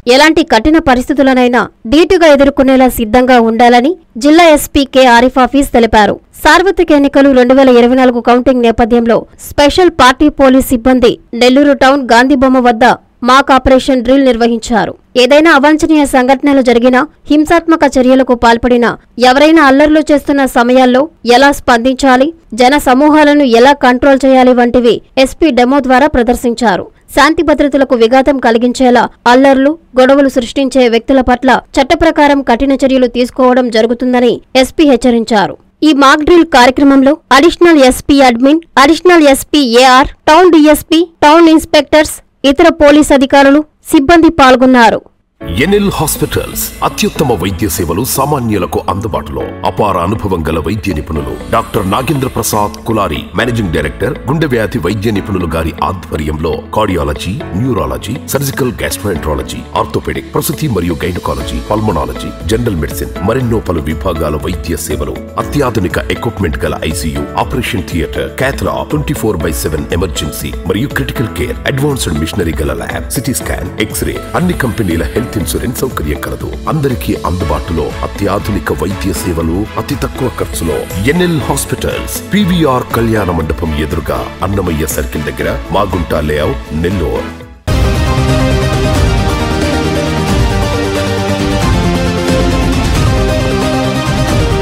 ఎలాంటి కఠిన పరిస్థితులనైనా ధీటుగా ఎదుర్కొనేలా సిద్ధంగా ఉండాలని జిల్లా ఎస్పీ కె ఆరిఫ్ హఫీజ్ తెలిపారు. సార్వత్రిక ఎన్నికలు 2024 కౌంటింగ్ నేపథ్యంలో స్పెషల్ పార్టీ పోలీస్ సిబ్బంది నెల్లూరు టౌన్ గాంధీబొమ్మ వద్ద మాక్ ఆపరేషన్ డ్రిల్ నిర్వహించారు. ఏదైనా అవాంఛనీయ సంఘటనలు జరిగినా, హింసాత్మక చర్యలకు పాల్పడినా, ఎవరైనా అల్లర్లు చేస్తున్న సమయాల్లో ఎలా స్పందించాలి, జన సమూహాలను ఎలా కంట్రోల్ చేయాలి వంటివి ఎస్పీ డెమో ద్వారా ప్రదర్శించారు. శాంతి భద్రతలకు విఘాతం కలిగించేలా అల్లర్లు, గొడవలు సృష్టించే వ్యక్తుల పట్ల చట్ట ప్రకారం కఠిన చర్యలు తీసుకోవడం జరుగుతుందని ఎస్పీ హెచ్చరించారు. ఈ మాక్ డ్రిల్ కార్యక్రమంలో additional SP admin, additional SP AR, town DSP, town inspectors, ఇతర పోలీస్ అధికారులు, సిబ్బంది పాల్గొన్నారు. ఎన్ఎల్ హాస్పిటల్స్ అత్యుత్తమ వైద్య సేవలు సామాన్యులకు అందుబాటులో. అపార అనుభవం గల వైద్య నిపుణులు doctor Nagendra Prasad Kulari, managing director, గుండె వ్యాధి వైద్య నిపుణులు గారి ఆధ్వర్యంలో cardiology, neurology, surgical gastroenterology, orthopaedic, ప్రసూతి మరియు గైనకాలజీ, పల్మనాలజీ, జనరల్ మెడిసిన్ మరెన్నో పలు విభాగాల వైద్య సేవలు. అత్యాధునిక ఎక్విప్మెంట్ గల ICU, operation theatre, cath lab, 24/7 emergency మరియు క్రిటికల్ కేర్, అడ్వాన్స్డ్ మిషనరీ గల ల్యాబ్, సిటీ స్కాన్, ఎక్స్రే, అన్ని కంపెనీల హెల్త్ ఇన్సూరెన్స్ సౌకర్యం కలదు. అందరికీ అందుబాటులో అత్యాధునిక వైద్య సేవలు అతి తక్కువ ఖర్చులో. ఎన్ఎల్ హాస్పిటల్స్, పివిఆర్ కళ్యాణ మండపం ఎదురుగా, అన్నమయ్య సర్కిల్ దగ్గర, మాగుంట లేఅవుట్, నెల్లూరు.